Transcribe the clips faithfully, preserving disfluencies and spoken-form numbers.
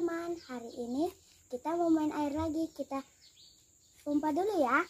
teman-teman, hari ini kita mau main air lagi. Kita pompa dulu ya.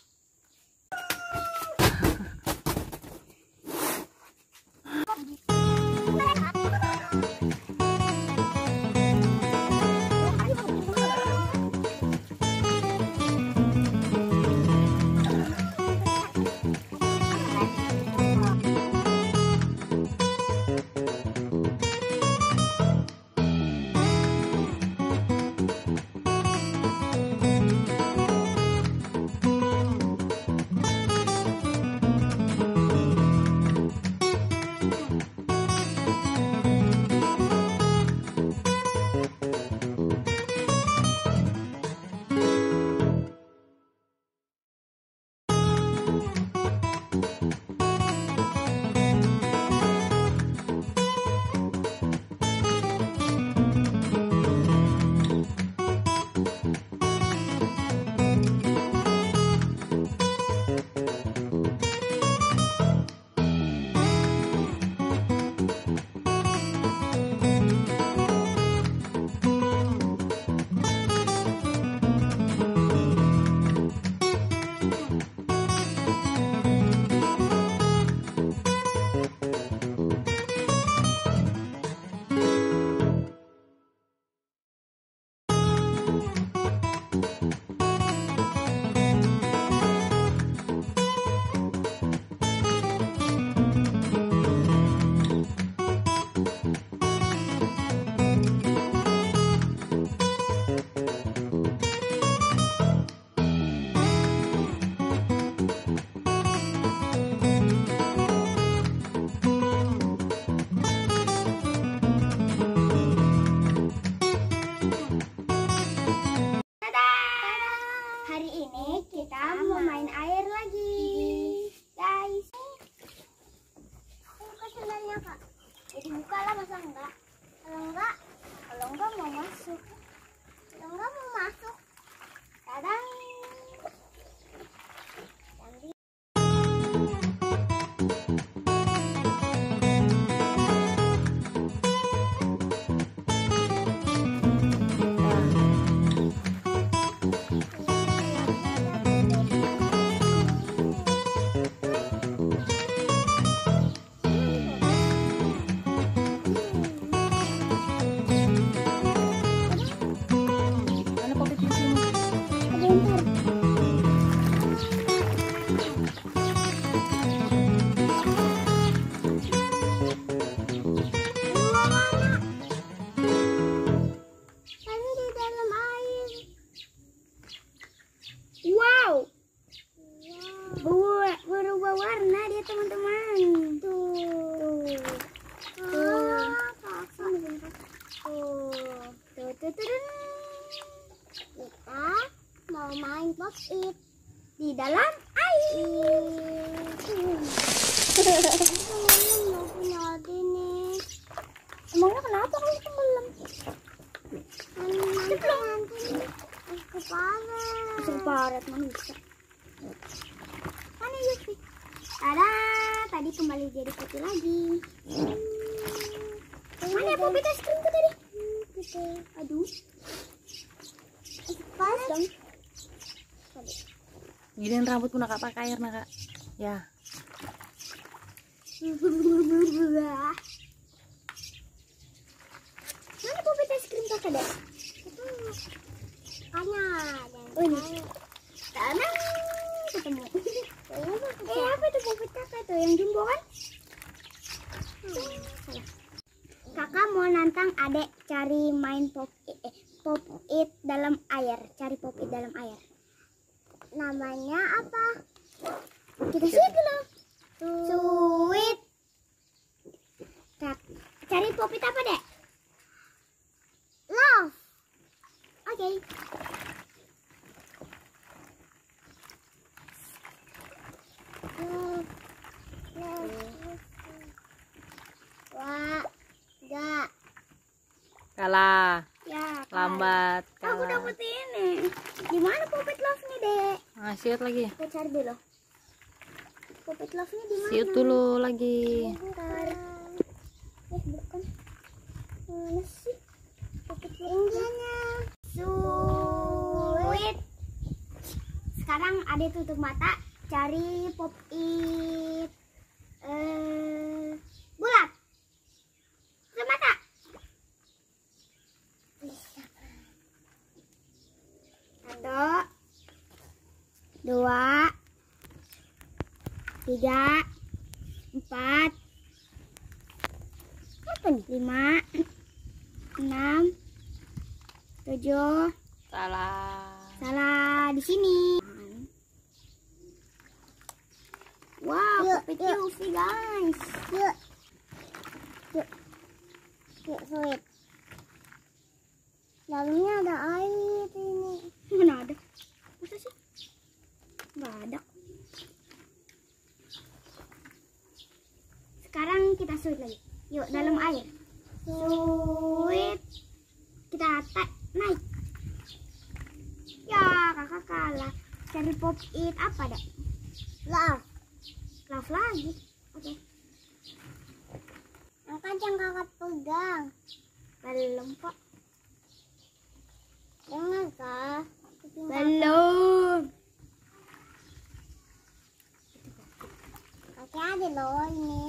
Hari ini kita mau main air lagi, guys. Buka sendalnya, Kak. Jadi buka lah, masa enggak? Kalau enggak, kalau enggak mau masuk. Kalau enggak mau masuk. Kadang. Berubah warna dia, teman-teman. Tuh. Tuh. Tuh. Tuh. Tuh. Tuh. Kita mau main pop it di dalam air. Mau punya adik nih. Emangnya kenapa kamu tenggelam? Tenggelam. Aku paret. Aku paret manusia. Mana Yufi? Tada, tadi kembali jadi putih lagi. Hmm. Mana popit es krim tuh tadi? Hmm, aduh. Pas dong. Giniin rambutku nak pakai air nak. Ya. Mana popit es krim kakak deh? Kana. Oh ini. Tanah ketemu. Eh apa itu popit kakak tuh yang jumbo kan? Hmm, salah. Kakak mau nantang adek cari main pop it, eh, pop it dalam air, cari pop it dalam air. Namanya apa? Kita sih dulu. Sweet. Cari pop it apa dek? Love. Oke. Okay. Wah, enggak. Kalah. Ya, Lambat. Aku dapet ini. Gimana popit love nih, Dek? Ah, siut lagi. Kita cari dulu. Popit love nya di mana? Siut dulu lagi. Bentar. Eh, bukan. Mana sih? Popit love-nya. Ade tutup mata, cari pop it eh, bulat. Tutup mata. Satu, dua, tiga, empat, lima, enam, tujuh. Salah. Salah di sini. Wow, Puppet U V guys. Yuk, yuk, yuk, sulit. Dalamnya ada air ini. Mana ada? Masa sih? Nggak ada. Sekarang kita suit lagi. Yuk, dalam air. Suit. Kita tak naik. Ya, kakak kalah. Cari pop it apa dak? Love. Love lagi. Oke. Okay. Angkat yang kakak pegang. Belum kok. Jangan kak. Belum. Kakak ada loh ini.